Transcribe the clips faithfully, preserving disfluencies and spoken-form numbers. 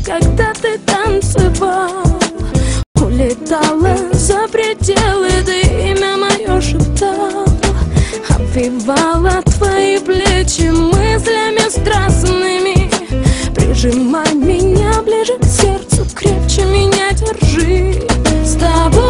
когда ты танцевал. Улетала за пределы, ты имя мое шептал. Обвивала твои плечи мыслями страстными. Прижимай меня ближе к сердцу, крепче меня держи. С тобой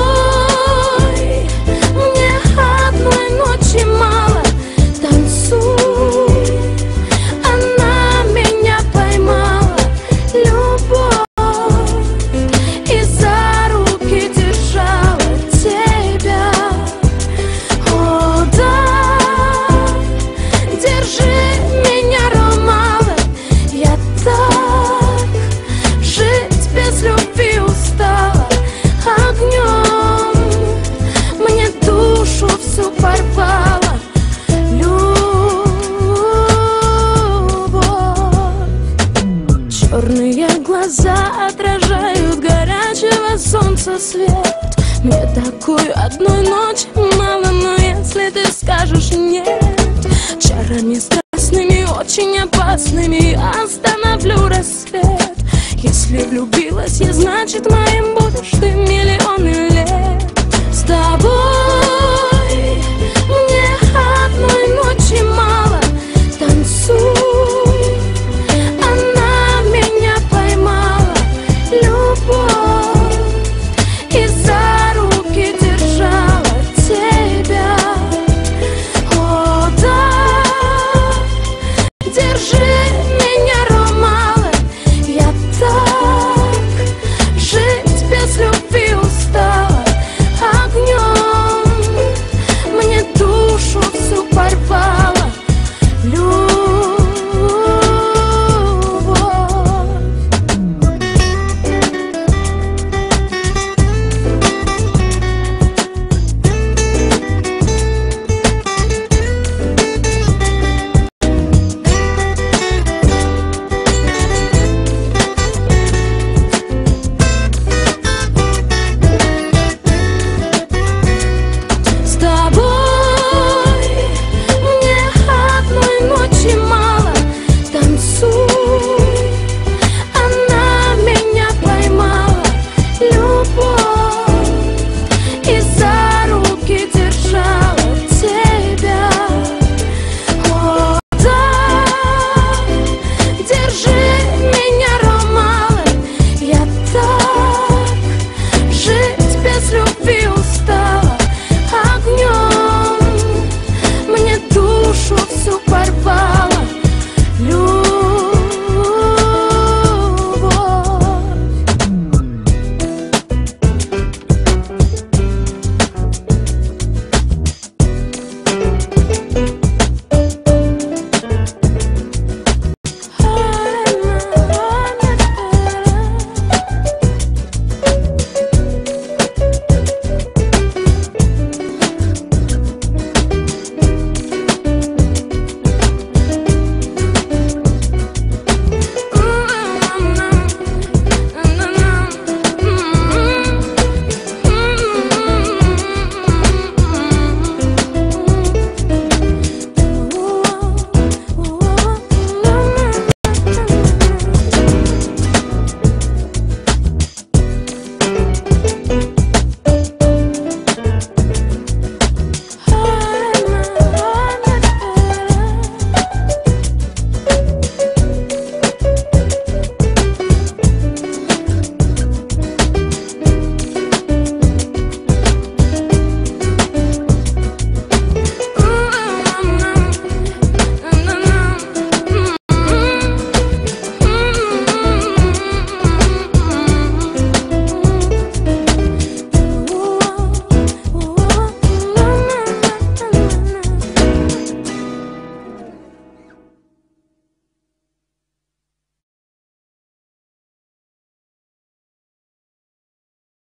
мне одной ночи мало. Танцуй, она меня поймала. Любовь, и за руки держала тебя. О, да, держи меня, Ромала. Я так жить без любви устала. Огнем мне душу всю порвала. Черные глаза отражают горячего солнца свет. Мне такой одной ночи мало, но если ты скажешь нет, чарами страстными, очень опасными остановлю рассвет. Если влюбилась я, значит моим будешь ты миллионы лет. С тобой